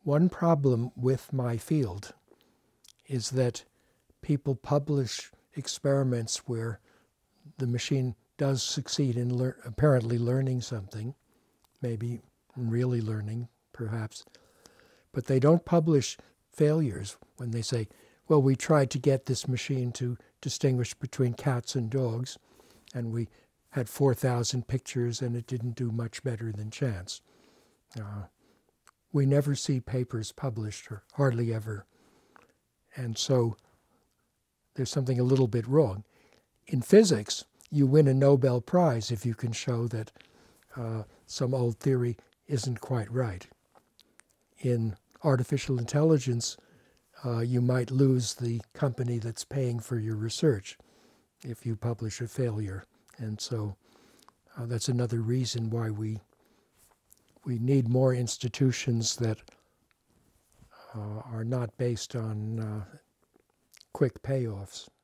One problem with my field is that people publish experiments where the machine does succeed in apparently learning something, maybe really learning, perhaps, but they don't publish failures when they say, well, we tried to get this machine to distinguish between cats and dogs, and we had 4,000 pictures, and it didn't do much better than chance. We never see papers published, or hardly ever. And so there's something a little bit wrong. In physics, you win a Nobel Prize if you can show that some old theory isn't quite right. In artificial intelligence, you might lose the company that's paying for your research if you publish a failure. And so that's another reason why we need more institutions that are not based on quick payoffs.